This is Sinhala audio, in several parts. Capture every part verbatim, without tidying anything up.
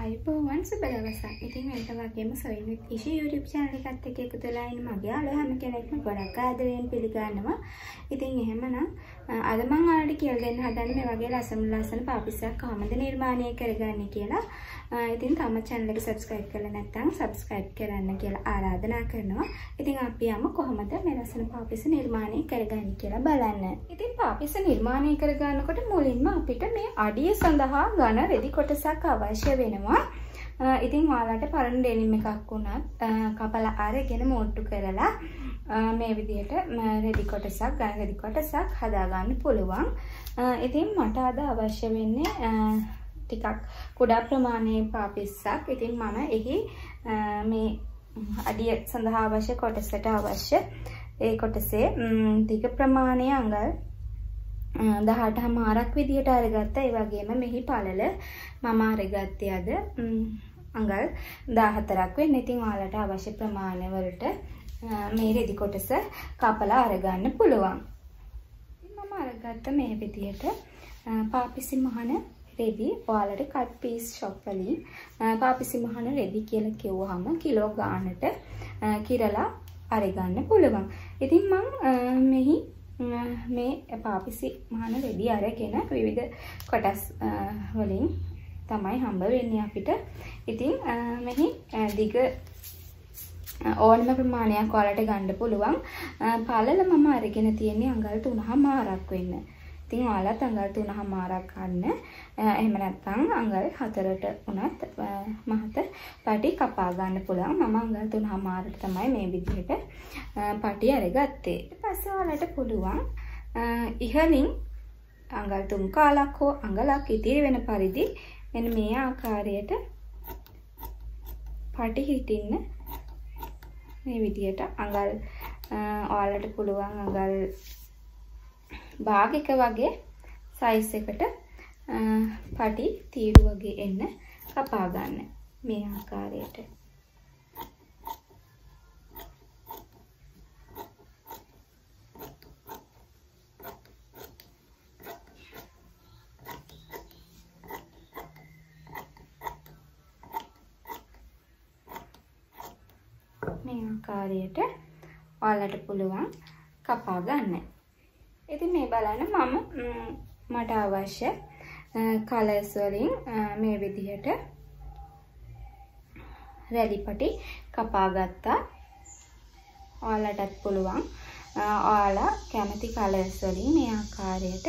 අයිබෝවන් සුබ දවසක්. ඉතින් මේක වගේම සොයින් විත් ඉෂි YouTube channel එකත් එක්ක එකතු වෙලා ඉන්න මගේ යාළුවා හැම කෙනෙක්ම ගොඩක් ආදරයෙන් පිළිගන්නවා. ඉතින් එහෙමනම් අද මම ඔයාලට කියලා දෙන්න හදන්නේ මේ වගේ ලස්සන ලස්සන පාපිස්සක් කොහොමද නිර්මාණය කරගන්නේ කියලා. ඉතින් තම channel එක subscribe කරලා නැත්නම් subscribe කරන්න කියලා ආරාධනා කරනවා. ඉතින් අපි යමු කොහොමද මේ ලස්සන පාපිස්ස නිර්මාණය කරගන්නේ කියලා බලන්න. ඉතින් පාපිස්ස නිර්මාණය කරගන්නකොට මුලින්ම අපිට මේ අඩිය සඳහා ඝන රෙදි කොටසක් අවශ්‍ය වෙනවා. ඉතින් ඔයාලට පරණ ඩෙනිම් එකක් වුණත් කපලා අරගෙන මෝට්ටු කරලා මේ විදිහට රෙදි කොටසක් ඝන රෙදි කොටසක් හදා ගන්න පුළුවන්. ඉතින් මට අද අවශ්‍ය වෙන්නේ ටිකක් කුඩා ප්‍රමාණයේ පාපිස්සක්. ඉතින් මම එහි මේ අඩිය සඳහා අවශ්‍ය කොටසට අවශ්‍ය ඒ කොටසේ දිග ප්‍රමාණය අඟල් දහඅට හමාරක් විදියට අරගත්තා. ඒ වගේම මෙහි පළල මම අරගත්තේ අද අඟල් දහහතරක් වෙන්න. ඉතින් ඔයාලට අවශ්‍ය ප්‍රමාණය වලට මේ රෙදි කොටස කපලා අරගන්න පුළුවන්. ඉතින් මම අරගත්ත මේ විදියට පාපිසි මහන රෙදි. ඔයාලට කට් පීස් ෂොප් වලින් පාපිසි මහන රෙදි කියලා කිව්වහම කිලෝ ගානට කිරලා අරගන්න පුළුවන්. ඉතින් මම මෙහි මේ පාපිසි මහන රෙදි අරගෙන විවිධ කොටස් වලින් තමයි හම්බ වෙන්නේ අපිට. ඉතින් මෙහි දිග ඕනම ප්‍රමාණයක් ඔයාලට ගන්න පුළුවන්. පළල මම අරගෙන තියෙන්නේ අඟල් තුන හමාරක් වෙන්න. ඉතින් ඔයාලත් අඟල් තුන හමාරක් ගන්න. එහෙම නැත්නම් අඟල් හතරට උනත් මහත පටි කපා ගන්න පුළුවන්. මම අඟල් තුන හමාරට තමයි මේ විදිහට පටි අරගත්තේ. ඊට පස්සේ ඔයාලට පුළුවන් ඉහළින් අඟල් තුන් කාලක් හෝ අඟලක් ඉතිරි වෙන පරිදි මෙන්න මේ ආකාරයට පටි හිටින්න මේ විදිහට අඟල් ඔයාලට පුළුවන් අඟල් භාගයක වගේ සයිස් එකට පටි තීරු වගේ එන්න කපා ගන්න මේ ආකාරයට. මේ ආකාරයට ඔයාලට පුළුවන් කපා ගන්න. ඉතින් මේ බලන්න මම මට අවශ්‍ය කලර්ස් වලින් මේ විදිහට රෙදි පටි කපා ගත්තා. ඔයාලටත් පුළුවන් ඔයාලා කැමති කලර්ස් වලින් මේ ආකාරයට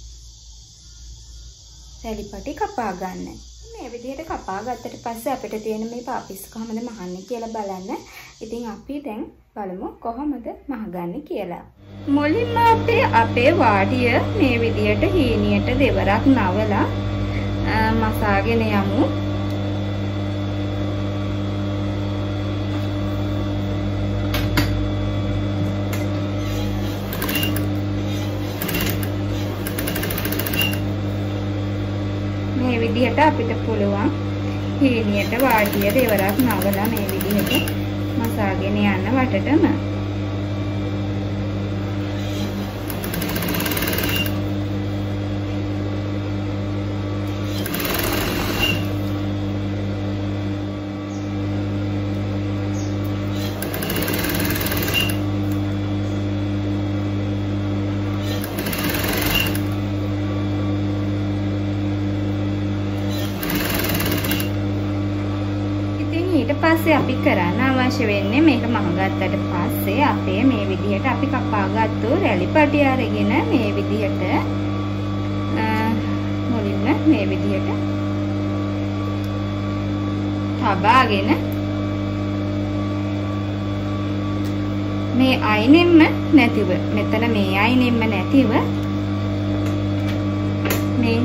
රෙදි පටි කපා ගන්න. මේ විදිහට කපා ගත්තට පස්සේ අපිට තියෙන මේ පාපිස් කොහොමද මහන්නේ කියලා බලන්න. ඉතින් අපි දැන් බලමු කොහොමද මහගන්නේ කියලා. මුලින්ම අපි අපේ වාඩිය මේ විදිහට හීනියට දෙවරක් නවලා මසාගෙන යමු. මේ විදිහට අපිට පුළුවන් හීනියට වාඩිය දෙවරක් නවලා මේ විදිහට මසාගෙන යන්න වටටම. ඊට පස්සේ අපි කරන්න අවශ්‍ය වෙන්නේ මේක මහගත්තට පස්සේ අපේ මේ විදිහට අපි කපාගත්තු රැලි පටි අරගෙන මේ විදිහට මුලින්ම මේ විදිහට තබාගෙන මේ අයිනෙම්ම නැතිව මෙතන මේ අයිනෙම්ම නැතිව මේ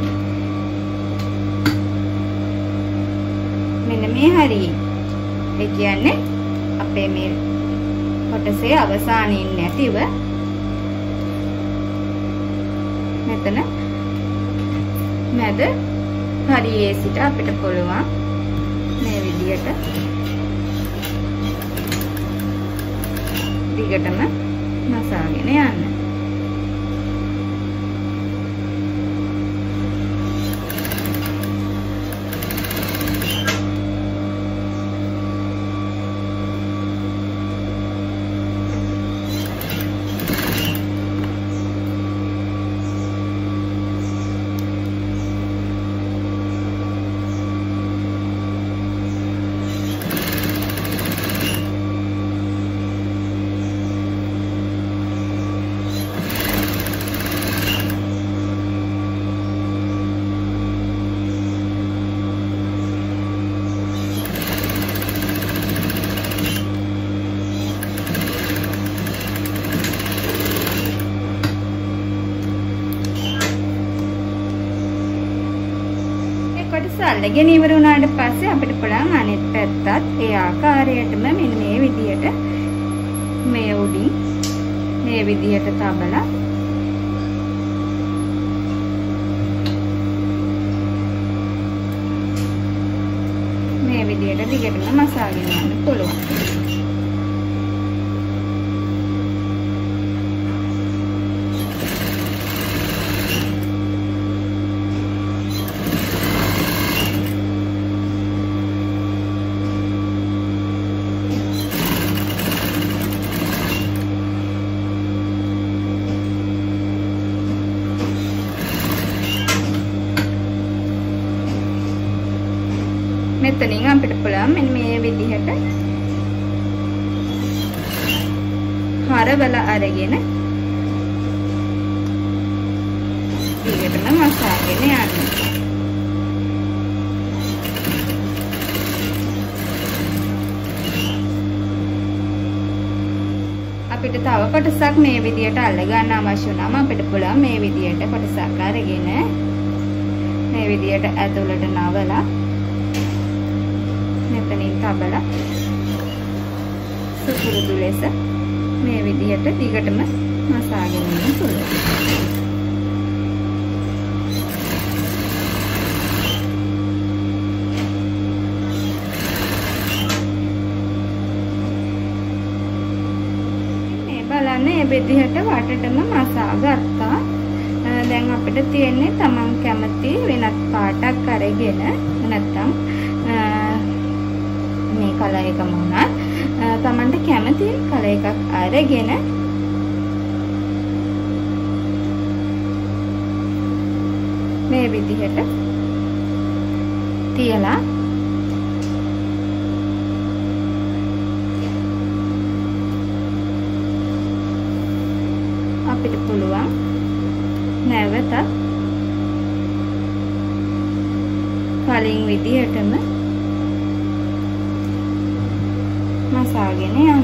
මෙන්න මේ හරිය ඒ කියන්නේ අපේ මේ කොටසේ අවසානයේ නැතිව මෙතන මැද හරියේ සිට අපිට පුළුවන් මේ විදියට දිගටම මසාගෙන යන්න. අල්ලගෙන ඉවර වුණාට පස්සේ අපිට පුළුවන් අනිත් පැත්තත් ඒ ආකාරයටම මෙන්න මේ විදියට මේ උඩින් මේ විදියට තබලා මේ විදියට දිගටම මසාගෙන යන්න පුළුවන්. මෙතනින් අපිට පුළුවන් මෙන්න මේ විදිහට හරවල අරගෙන දිගටම මසාගෙන යන්න. අපිට තව කොටසක් මේ විදිහට අල්ල ගන්න අවශ්‍ය වුණාම අපිට පුළුවන් මේ විදිහට කොටසක් අරගෙන මේ විදිහට ඇතුළට නවලා මෙතනින් තබලා සුපුරුදු ලෙස මේ විදිහට දිගටම මසාගෙන යන්න පුළුවන්. මේ බලන්න මේ විදිහට වටටම මසා ගත්තා. දැන් අපිට තියෙන්නේ තමන් කැමති වෙනත් පාටක් අරගෙන නැත්තම් මේ කලර් එකම උනත් තමන්ට කැමති කලර් එකක් අරගෙන මේ විදිහට තියලා අපිට පුළුවන් නැවත කලින් විදිහටම මසාගෙන යන්න.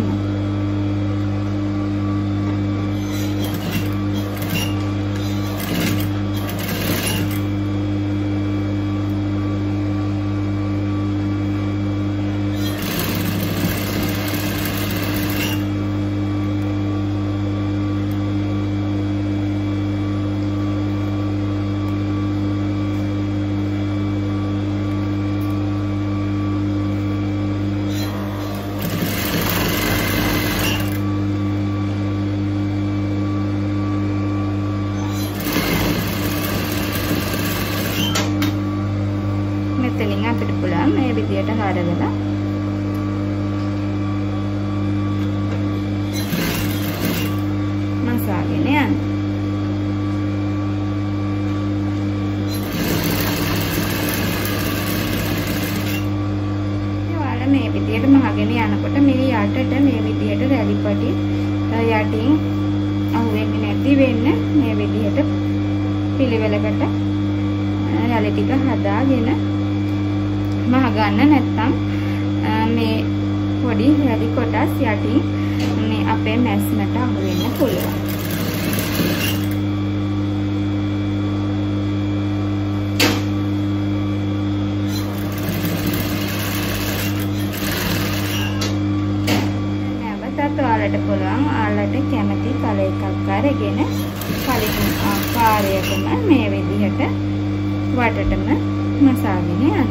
මෙතනින් අපිට පුළුවන් මේ විදියට හරවලා මසාගෙන යන්න. ඔයාලා මේ විදියට මහගෙන යනකොට මේ යටට මේ විදියට රැලිපටි යටින් අහුවෙන්නේ නැති වෙන්න මේ විදියට පිළිවෙලකට රැලි ටික හදාගෙන මහ ගන්න. නැත්නම් මේ පොඩි රැලි කොටස් යටින් මේ අපේ මැස්මට අහු වෙන්න පුළුවන්. නැවතත් ඔයාලට පුළුවන් ඔයාලට කැමති කලර් එකක් අරගෙන කලින් ආකාරයටම මේ විදිහට වටටම මසාගෙන යන්න.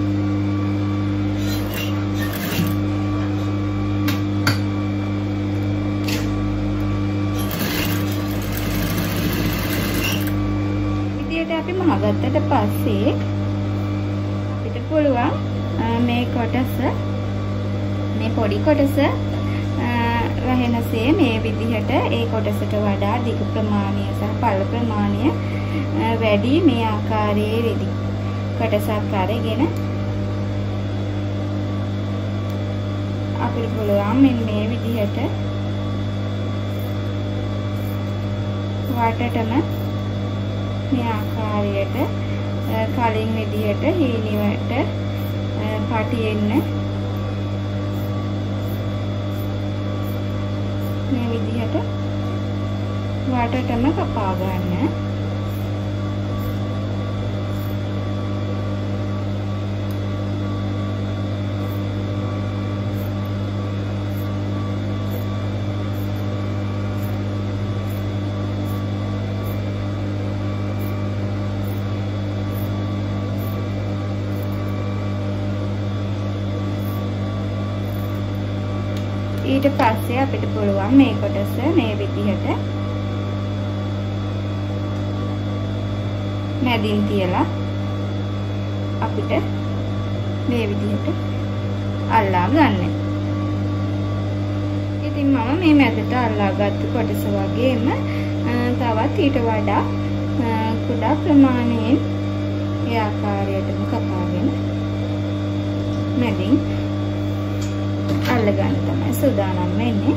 අපි මහගත්තට පස්සේ අපිට පුළුවන් මේ කොටස මේ පොඩි කොටස වැහෙනසේ මේ විදිහට ඒ කොටසට වඩා දිග ප්‍රමාණය සහ පළ ප්‍රමාණය වැඩි මේ ආකාරයේ රෙදි කොටසක් අරගෙන අපිට පුළුවන් මෙන්න මේ විදිහට වටටම මේ ආකාරයට කලින් විදිහට හීනිවට පටියෙන්න මේ විදිහට වටටම කපා ගන්න. ඊට පස්සේ අපිට පුළුවන් මේ කොටස මේ විදිහට මැදින් තියලා අපිට මේ විදිහට අල්ලා ගන්න. ඉතින් මම මේ මැදට අල්ලාගත්තු කොටස වගේම තවත් ඊට වඩා කුඩා ප්‍රමාණයෙන් ඒ ආකාරයටම කපාගෙන මැදින් අල්ලගන්න තමයි සූදානම් වෙන්නේ.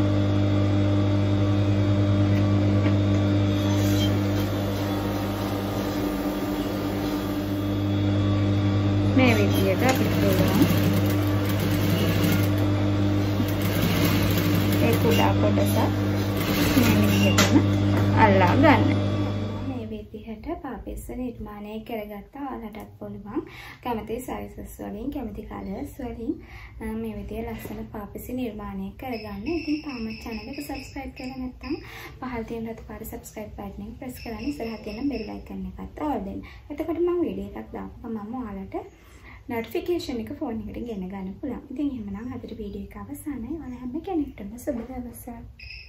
මේ විදිහට අපිට පුළුවන් ඒ කුඩා කොටස මේ විදිහටම අල්ලා ගන්න. මේ විදිහට පාපෙස්ස නිර්මාණය කරගත්තා. ඔයාලටත් පුළුවන් කැමති සයිසස් වලින් කැමති කලර්ස් වලින් මේ විදිහේ ලස්සන පාපෙසි නිර්මාණය කරගන්න. ඉතින් තාමත් channel එක subscribe කරලා නැත්නම් පහළ තියෙන රතු පාට subscribe button එක press කරලා ඉස්සරහ තියෙන bell icon එකත් all දෙන්න. එතකොට මම වීඩියෝ එකක් දාපු ගමන්ම ඔයාලට notification එක phone එකට ගෙන ගන්න පුළුවන්. ඉතින් එහෙමනම් අදට වීඩියෝ එක අවසానයි. ඔයාලා හැම කෙනෙක්ටම සුබ දවසක්.